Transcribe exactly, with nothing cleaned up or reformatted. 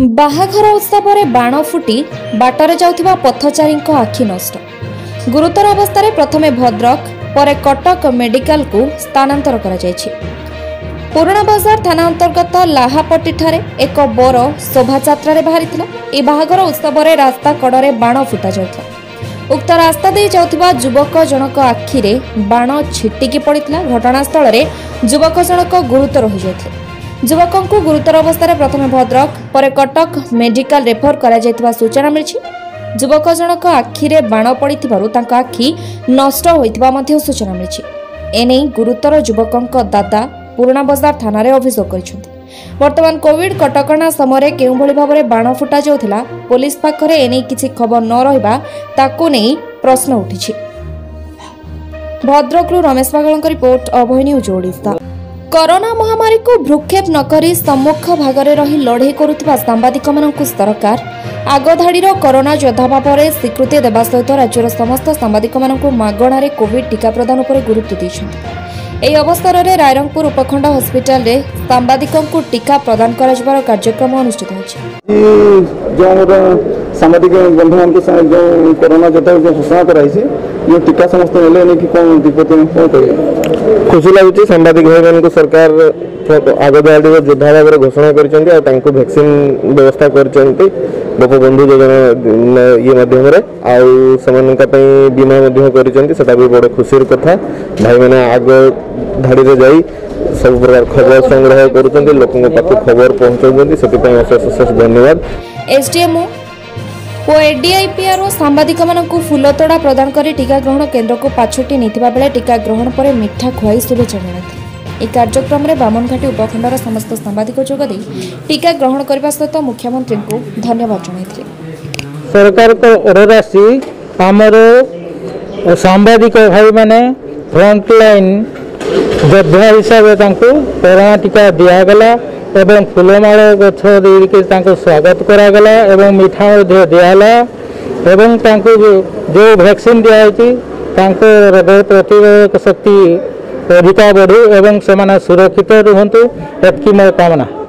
बाहाघर उत्सव में बाण फुटी बाटर जाउथिबा पथचारी आखि नष्ट। गुरुतर अवस्था प्रथमे भद्रक पर कटक मेडिकल को स्थानांतर करा जायछि। पुराना बाजार थाना अंतर्गत लाहापट्टी ठारे एक बर शोभायात्रा रे बाहरिथिला। ए बाहाघर उत्सव में रास्ता कड़े बाण फुटा जाउथिला। उक्त रास्ता दे जाउथिबा युवक जनक आखि रे बाण छिटिकी पड़िथिला। घटनास्थल रे युवक जनक गुरुतर हो जायथिले। युवक को गुरुतर अवस्था प्रथम भद्रक पर कटक मेडिकल रेफर करा जायतिबा सूचना मिली। युवक जनक आखिरे बाण पड़िथिबारु तांका आखि नष्ट होइतिबा मध्ये सूचना मिली। एने गुरुतर युवक दादा पुराना बाजार थाना रे अभियोग करिसेंति। वर्तमान कोविड कटकणा समय केउ भली भाबरे बाण फुटा जाउथिला पुलिस पाखरे एने किछि खबर न रहिबा ताको नै प्रश्न उठिछि। भद्रकरु रमेश पागलଙ୍କ report Abhay news Odisha. Corona महामारी को भ्रुक्षेप नकरी सम्मुख भागरे रही लड़े करुवा सांबादिक मानकु सरकार आगधाड़ीर कोरोना योद्धा भाव में स्वीकृति देवा सहित राज्यर समस्त सांबादिक मानकु मागणारे कोविड टीका प्रदान उपर गुरुत्व दैछन्ति। एही अवसर में रायरंगपुर उपखंड हस्पिटाल रे सांबादिकंकु टीका प्रदान कराଯିबार कार्यक्रम अनुष्ठित होइछि। सांबादिक बंधु मान जो कोरोना योद्धा जो घोषणा कराई ये टीका समस्त नेले कि कौन दिक्कत खुशी लगुच। सांबादिक भाई मान सरकार आगदाड़ी योद्धा भाव में घोषणा कर वैक्सीन व्यवस्था कर गोपबंधु योजना ये माध्यम बीमा कर भी बड़ खुशी कथा। भाई मैंने आग धाड़ी में जाई सब प्रकार खबर संग्रह कर लोकों पाख खबर पहुँचाऊँ अशेष अशेष धन्यवाद। एसडीएमओ ओ एडीआईपीआर सांबादिक मानकु फुलतोड़ा प्रदान कर टीका ग्रहण केन्द्र को पाछोटी निथिबा बेले टीका ग्रहण पर मिठा खुआई शुभेच्छा जणाइथिले। ए कार्यक्रम में बामनघाटी उपखंडर समस्त सांबादिक जोगदे टीका ग्रहण करने सहित मुख्यमंत्री को धन्यवाद जणाइथिले। सरकार को ऑर्डर आसी हमर सांबादिक भाई माने फ्रंटलाइन योद्धा हिसाब से कोरोना टीका दिया गला एवं फुलमाल गछ देके स्वागत करागला एवं मिठा दिहला एवं जो वैक्सीन दिखाई रोग प्रतिरोधक शक्ति अधिक बढ़ू एवं से सुरक्षित रुहतु एतकी मोर कामना।